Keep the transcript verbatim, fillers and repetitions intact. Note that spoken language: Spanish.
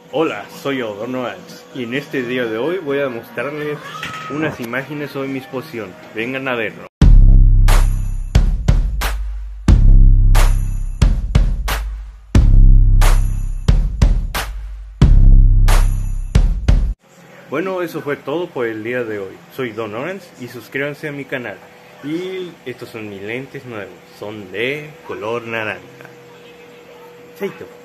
Hola, soy O'Donnell y en este día de hoy voy a mostrarles unas imágenes sobre mis pociones. Vengan a verlo. Bueno, eso fue todo por el día de hoy. Soy Don Orange y suscríbanse a mi canal. Y estos son mis lentes nuevos, son de color naranja. Chaito.